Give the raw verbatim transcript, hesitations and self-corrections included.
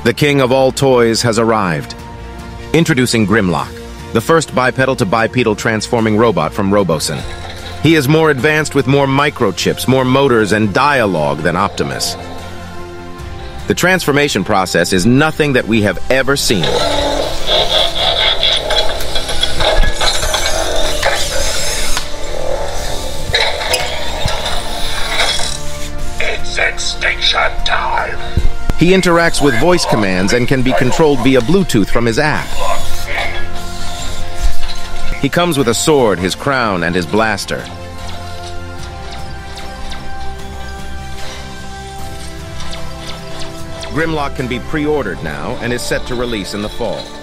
The king of all toys has arrived. Introducing Grimlock, the first bipedal to bipedal transforming robot from Robosen. He is more advanced with more microchips, more motors, and dialogue than Optimus. The transformation process is nothing that we have ever seen. It's extinction time! He interacts with voice commands and can be controlled via Bluetooth from his app. He comes with a sword, his crown, and his blaster. Grimlock can be pre-ordered now and is set to release in the fall.